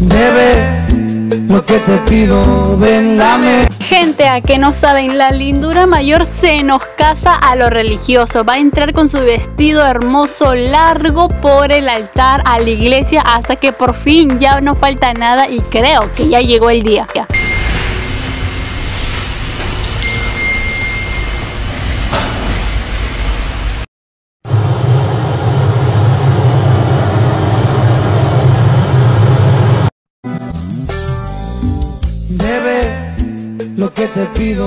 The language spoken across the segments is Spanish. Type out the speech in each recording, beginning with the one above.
Bebé, lo que te pido, ven, dame. Gente, a que no saben, la lindura mayor se nos casa a lo religioso. Va a entrar con su vestido hermoso largo por el altar a la iglesia hasta que por fin ya no falta nada y creo que ya llegó el día. Bebé, lo que te pido.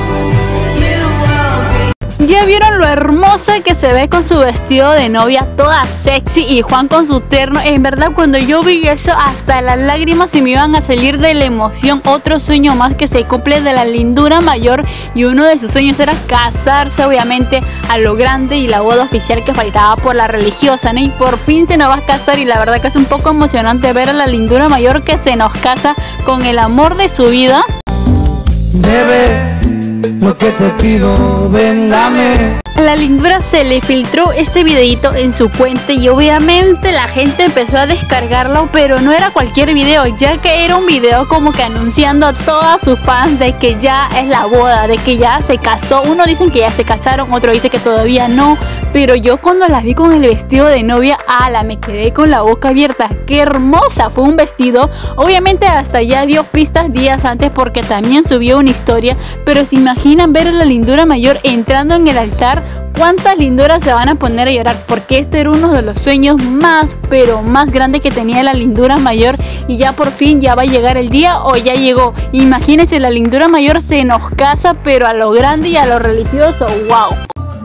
¿Ya vieron lo hermosa que se ve con su vestido de novia, toda sexy, y Juan con su terno? En verdad, cuando yo vi eso, hasta las lágrimas se me iban a salir de la emoción. Otro sueño más que se cumple de la lindura mayor, y uno de sus sueños era casarse, obviamente, a lo grande, y la boda oficial que faltaba por la religiosa, ¿no? Y por fin se nos va a casar, y la verdad que es un poco emocionante ver a la lindura mayor que se nos casa con el amor de su vida. Bebé, lo que te pido, ven, dame. A la lindura se le filtró este videito en su cuenta y obviamente la gente empezó a descargarlo, pero no era cualquier video, ya que era un video como que anunciando a todas sus fans de que ya es la boda, de que ya se casó. Uno dicen que ya se casaron, otro dice que todavía no, pero yo cuando la vi con el vestido de novia, me quedé con la boca abierta. ¡Qué hermosa! Fue un vestido, obviamente hasta ya dio pistas días antes porque también subió una historia, pero se imaginan ver a la lindura mayor entrando en el altar. ¿Cuántas linduras se van a poner a llorar? Porque este era uno de los sueños más, pero más grandes que tenía la lindura mayor, y ya por fin ya va a llegar el día, o ya llegó. Imagínense, la lindura mayor se nos casa, pero a lo grande y a lo religioso. ¡Wow!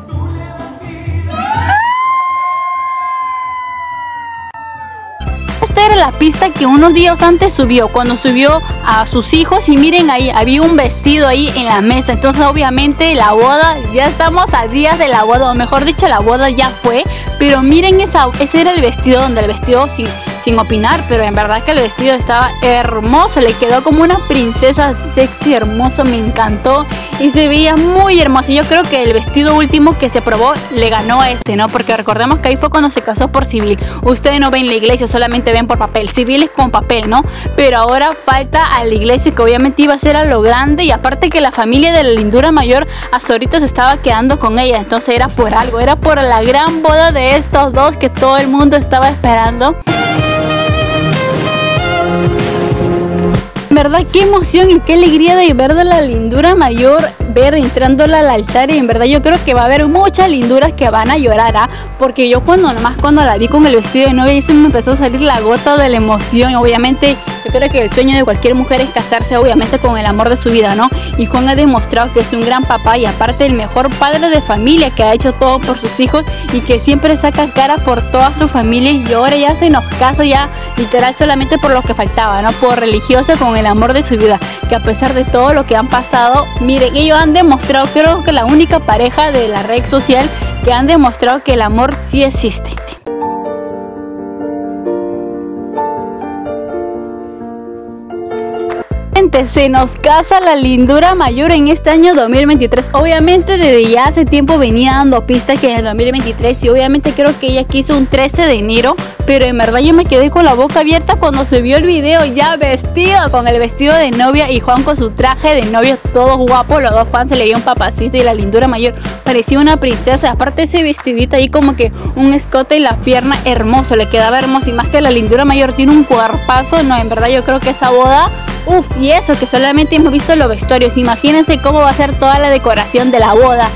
Esta era la pista que unos días antes subió, cuando subió a sus hijos, y miren ahí, había un vestido ahí en la mesa. Entonces obviamente la boda, ya estamos a días de la boda, o mejor dicho, la boda ya fue, pero miren ese era el vestido, donde el vestido sin opinar, pero en verdad que el vestido estaba hermoso, le quedó como una princesa sexy, hermoso, me encantó y se veía muy hermoso. Yo creo que el vestido último que se probó le ganó a este, ¿no? Porque recordemos que ahí fue cuando se casó por civil. Ustedes no ven la iglesia, solamente ven por papel, civiles con papel, ¿no? Pero ahora falta a la iglesia, que obviamente iba a ser a lo grande, y aparte que la familia de la lindura mayor hasta ahorita se estaba quedando con ella, entonces era por algo, era por la gran boda de estos dos que todo el mundo estaba esperando. En verdad, qué emoción y qué alegría de ver a la lindura mayor, ver entrándola al altar, y en verdad yo creo que va a haber muchas linduras que van a llorar, porque yo cuando la vi con el vestido de novia, y se me empezó a salir la gota de la emoción. Obviamente yo creo que el sueño de cualquier mujer es casarse, obviamente, con el amor de su vida, ¿no? Y Juan ha demostrado que es un gran papá, y aparte el mejor padre de familia, que ha hecho todo por sus hijos y que siempre saca cara por toda su familia, y ahora ya se nos casa, ya literal solamente por lo que faltaba, ¿no? Por religioso, con el amor de su vida, que a pesar de todo lo que han pasado, miren, ellos han demostrado, creo que la única pareja de la red social que han demostrado que el amor sí existe. Se nos casa la lindura mayor en este año 2023. Obviamente desde ya hace tiempo venía dando pistas que en el 2023, y obviamente creo que ella quiso un 13 de enero, pero en verdad yo me quedé con la boca abierta cuando se vio el video ya vestido, con el vestido de novia, y Juan con su traje de novio todo guapo. Los dos fans se le dio un papacito, y la lindura mayor parecía una princesa. Aparte ese vestidito ahí como que un escote y la pierna hermoso, le quedaba hermoso, y más que la lindura mayor tiene un cuerpazo. No, en verdad yo creo que esa boda, y eso que solamente hemos visto los vestuarios, imagínense cómo va a ser toda la decoración de la boda.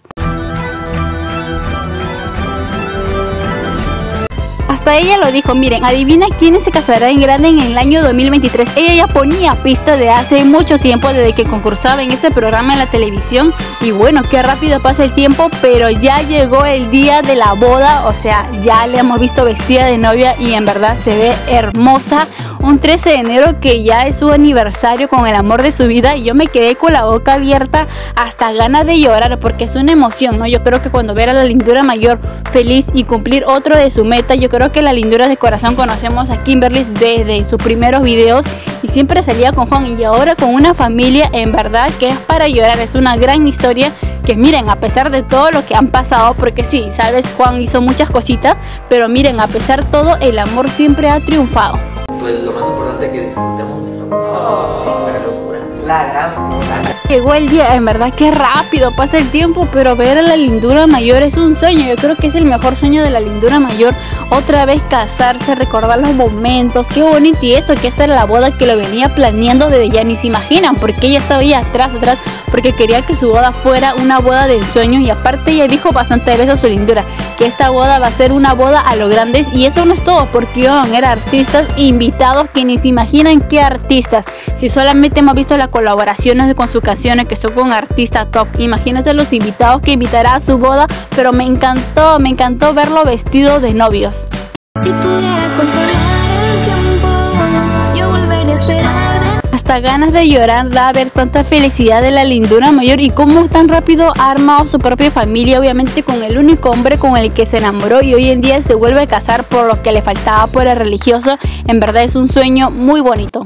Hasta ella lo dijo, miren, adivina quién se casará en grande en el año 2023. Ella ya ponía pistas de hace mucho tiempo, desde que concursaba en ese programa en la televisión. Y bueno, qué rápido pasa el tiempo, pero ya llegó el día de la boda. O sea, ya le hemos visto vestida de novia y en verdad se ve hermosa. Un 13 de enero que ya es su aniversario con el amor de su vida, y yo me quedé con la boca abierta, hasta ganas de llorar, porque es una emoción, ¿no? Yo creo que cuando ver a la lindura mayor feliz y cumplir otro de su meta, yo creo que la lindura de corazón conocemos a Kimberly desde sus primeros videos, y siempre salía con Juan, y ahora con una familia, en verdad que es para llorar. Es una gran historia que miren, a pesar de todo lo que han pasado, porque sí, sabes, Juan hizo muchas cositas, pero miren, a pesar de todo, el amor siempre ha triunfado. pues lo más importante es que disfrutemos nuestra boda. Sí, la locura. La gran puta. Llegó el día, en verdad que rápido pasa el tiempo, pero ver a la lindura mayor es un sueño. Yo creo que es el mejor sueño de la lindura mayor. Otra vez casarse, recordar los momentos, qué bonito. Y esto, que esta era la boda que lo venía planeando desde ya, ni se imaginan, porque ella estaba ahí atrás, porque quería que su boda fuera una boda de ensueños. Y aparte ella dijo bastante veces a su lindura que esta boda va a ser una boda a lo grandes. Y eso no es todo, porque iban a ir artistas invitados que ni se imaginan qué artistas. Si solamente hemos visto las colaboraciones con sus canciones, que son con artistas top, imagínate los invitados que invitará a su boda. Pero me encantó verlo vestido de novios. Si pudiera controlar el tiempo, yo volvería a esperar de... Hasta ganas de llorar da ver tanta felicidad de la lindura mayor y cómo tan rápido ha armado su propia familia, obviamente con el único hombre con el que se enamoró, y hoy en día se vuelve a casar por lo que le faltaba por el religioso. En verdad es un sueño muy bonito.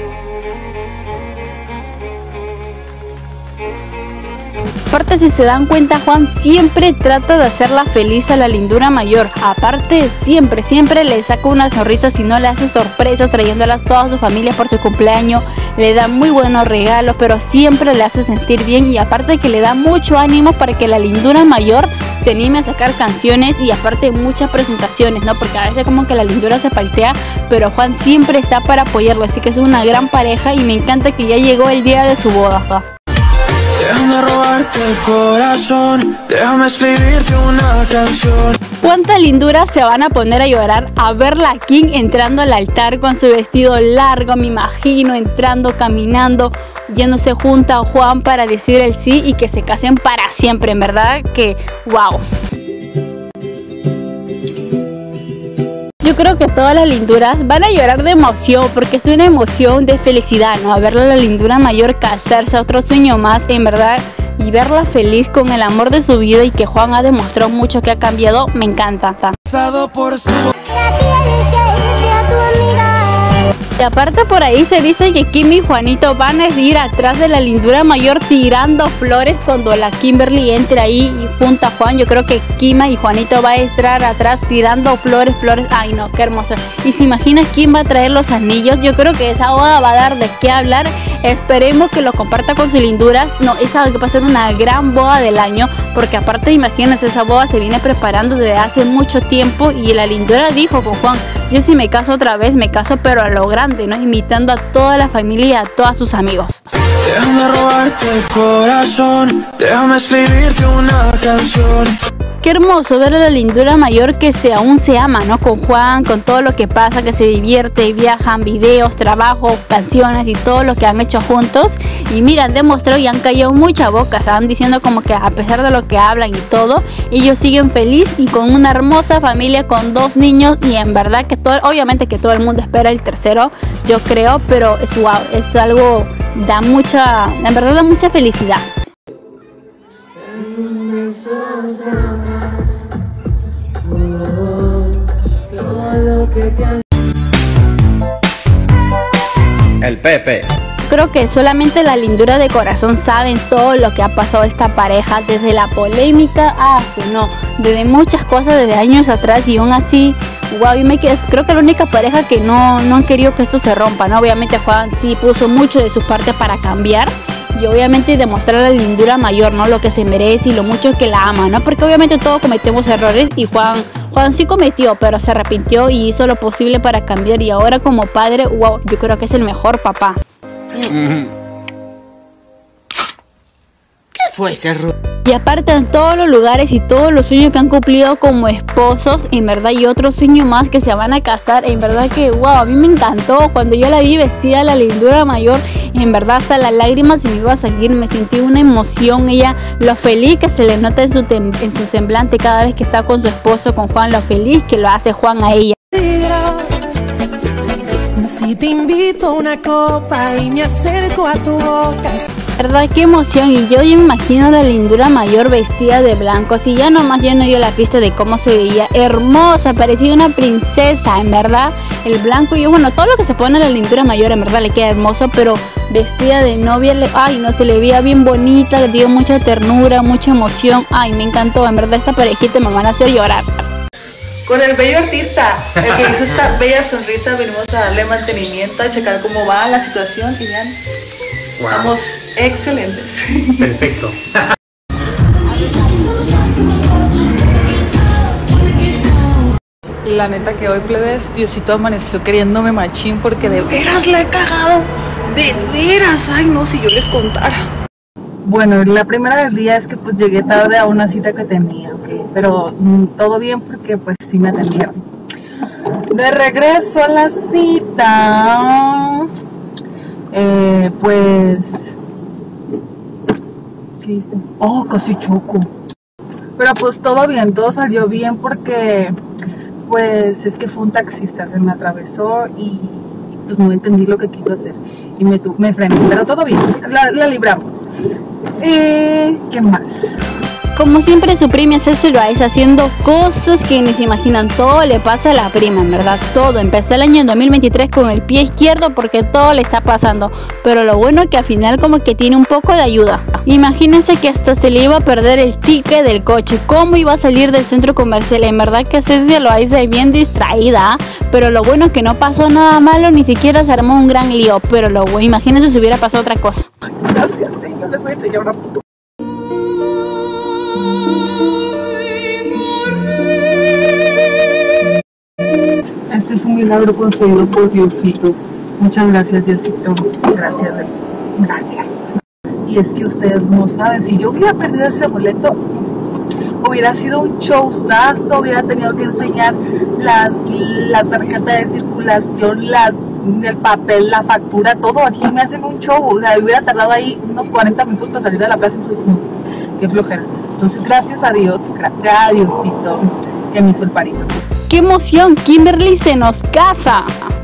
Aparte, si se dan cuenta, Juan siempre trata de hacerla feliz a la lindura mayor. Aparte, siempre le saca una sonrisa, si no le hace sorpresas trayéndolas toda a su familia por su cumpleaños. Le da muy buenos regalos, pero siempre le hace sentir bien, y aparte que le da mucho ánimo para que la lindura mayor se anime a sacar canciones, y aparte muchas presentaciones, ¿no? Porque a veces como que la lindura se paltea, pero Juan siempre está para apoyarlo, así que es una gran pareja y me encanta que ya llegó el día de su boda. Déjame robarte el corazón, déjame escribirte una canción. ¿Cuántas linduras se van a poner a llorar a verla aquí entrando al altar con su vestido largo? Me imagino entrando, caminando, yéndose junto a Juan para decir el sí y que se casen para siempre. En verdad que wow. Yo creo que todas las linduras van a llorar de emoción, porque es una emoción de felicidad, ¿no? A verla a la lindura mayor casarse, a otro sueño más, en verdad, y verla feliz con el amor de su vida, y que Juan ha demostrado mucho que ha cambiado, me encanta. Y aparte por ahí se dice que Kim y Juanito van a ir atrás de la lindura mayor tirando flores cuando la Kimberly entre ahí y junto a Juan. Yo creo que Kim y Juanito va a estar atrás tirando flores. Ay no, qué hermoso. Y se imagina quién va a traer los anillos. Yo creo que esa boda va a dar de qué hablar. Esperemos que lo comparta con sus linduras. No, esa va a ser una gran boda del año, porque aparte imagínense, esa boda se viene preparando desde hace mucho tiempo, y la lindura dijo con Juan: yo si me caso otra vez, me caso pero a lo grande, ¿no? Invitando a toda la familia y a todos sus amigos. Déjame robarte el corazón, déjame escribirte una canción. Qué hermoso ver a la lindura mayor que aún se ama, ¿no? Con Juan, con todo lo que pasa, que se divierte, viajan, videos, trabajo, canciones y todo lo que han hecho juntos. Y mira, han demostrado y han callado mucha boca, estaban diciendo como que a pesar de lo que hablan y todo, ellos siguen feliz y con una hermosa familia con 2 niños. Y en verdad que obviamente que todo el mundo espera el tercero, yo creo, pero es wow, es algo, en verdad da mucha felicidad. El Pepe. Creo que solamente la lindura de corazón saben todo lo que ha pasado esta pareja, desde la polémica desde muchas cosas desde años atrás, y aún así, wow, creo que la única pareja que no han querido que esto se rompa, ¿no? Obviamente Juan sí puso mucho de su parte para cambiar y obviamente demostrar a la lindura mayor, ¿no? Lo que se merece y lo mucho que la ama, ¿no? Porque obviamente todos cometemos errores, y Juan sí cometió, pero se arrepintió y hizo lo posible para cambiar, y ahora como padre, wow, yo creo que es el mejor papá. ¿Qué fue ese ruido? Y aparte en todos los lugares y todos los sueños que han cumplido como esposos, en verdad, y otro sueño más que se van a casar, en verdad que wow, a mí me encantó cuando yo la vi vestida la lindura mayor, en verdad hasta las lágrimas se me iba a salir, me sentí una emoción, ella, lo feliz que se le nota en su semblante cada vez que está con su esposo, con Juan, lo feliz que lo hace Juan a ella. Si te invito a una copa y me acerco a tu boca. ¿Verdad? Qué emoción, y yo me imagino a la lindura mayor vestida de blanco, así ya nomás lleno yo la pista de cómo se veía, hermosa, parecía una princesa, en verdad, el blanco, y bueno, todo lo que se pone a la lindura mayor en verdad le queda hermoso, pero vestida de novia, se le veía bien bonita, le dio mucha ternura, mucha emoción, ay, me encantó, en verdad esta parejita me van a hacer llorar. Con el bello artista, el que hizo esta bella sonrisa, venimos a darle mantenimiento, a checar cómo va la situación y vean, estamos excelentes. Perfecto. La neta que hoy, plebes, Diosito amaneció queriéndome machín porque de veras la he cagado, de veras, ay no, si yo les contara. Bueno, la primera del día es que pues llegué tarde a una cita que tenía, ¿ok? Pero todo bien porque pues sí me atendieron. De regreso a la cita, pues... ¿qué hice? Oh, casi choco. Pero pues todo bien, todo salió bien porque... pues es que fue un taxista, se me atravesó y pues no entendí lo que quiso hacer y me frené, pero todo bien, la libramos. ¿Qué más? Como siempre su prima Ceci Rice haciendo cosas que ni se imaginan. Todo le pasa a la prima, en verdad, todo. Empezó el año en 2023 con el pie izquierdo porque todo le está pasando. Pero lo bueno es que al final como que tiene un poco de ayuda. Imagínense que hasta se le iba a perder el ticket del coche. ¿Cómo iba a salir del centro comercial? En verdad que Ceci Rice bien distraída. Pero lo bueno es que no pasó nada malo, ni siquiera se armó un gran lío. Pero imagínense si hubiera pasado otra cosa. Gracias, señor, les voy a enseñar una foto. Este es un milagro conseguido por Diosito. Muchas gracias, Diosito. Gracias, gracias. Y es que ustedes no saben, si yo hubiera perdido ese boleto, hubiera sido un showzazo, hubiera tenido que enseñar la tarjeta de circulación, el papel, la factura, todo. Aquí me hacen un show, o sea, hubiera tardado ahí unos 40 minutos para salir de la plaza, entonces, qué flojera. Entonces, gracias a Dios, gracias a Diosito, que me hizo el parito. ¡Qué emoción! Kimberly se nos casa.